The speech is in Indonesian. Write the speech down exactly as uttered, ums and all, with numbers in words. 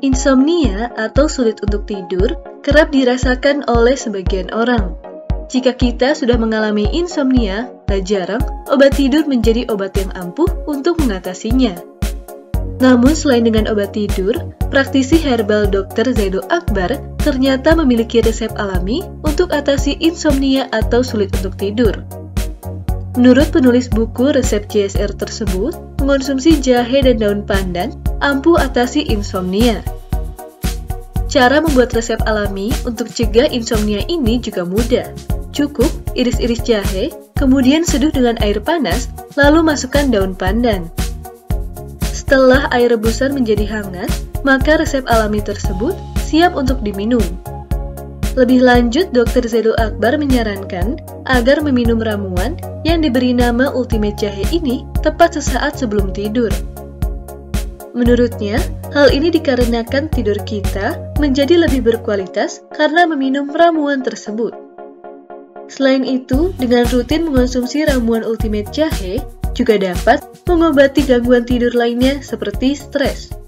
Insomnia atau sulit untuk tidur kerap dirasakan oleh sebagian orang. Jika kita sudah mengalami insomnia, tak jarang obat tidur menjadi obat yang ampuh untuk mengatasinya. Namun selain dengan obat tidur, praktisi herbal dokter Zaidul Akbar ternyata memiliki resep alami untuk atasi insomnia atau sulit untuk tidur. Menurut penulis buku resep C S R tersebut, mengonsumsi jahe dan daun pandan ampuh atasi insomnia. Cara membuat resep alami untuk cegah insomnia ini juga mudah. Cukup iris-iris jahe, kemudian seduh dengan air panas, lalu masukkan daun pandan. Setelah air rebusan menjadi hangat, maka resep alami tersebut siap untuk diminum. Lebih lanjut, dokter Zaidul Akbar menyarankan agar meminum ramuan yang diberi nama Ultimate Jahe ini tepat sesaat sebelum tidur. Menurutnya, hal ini dikarenakan tidur kita menjadi lebih berkualitas karena meminum ramuan tersebut. Selain itu, dengan rutin mengonsumsi ramuan Ultimate Jahe juga dapat mengobati gangguan tidur lainnya seperti stres.